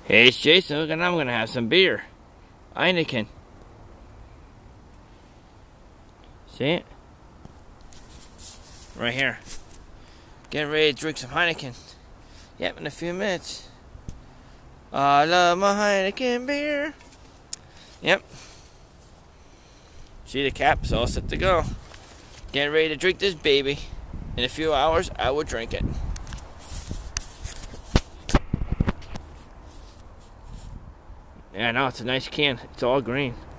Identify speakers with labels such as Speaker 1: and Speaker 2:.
Speaker 1: Hey, it's Jason. Look, and I'm gonna have some beer. Heinekin. See it? Right here. Getting ready to drink some Heinekin. Yep, in a few minutes. I love my Heinekin beer. Yep. See, the cap's all set to go. Getting ready to drink this baby. In a few hours, I will drink it. Yeah, no, it's a nice can. It's all green.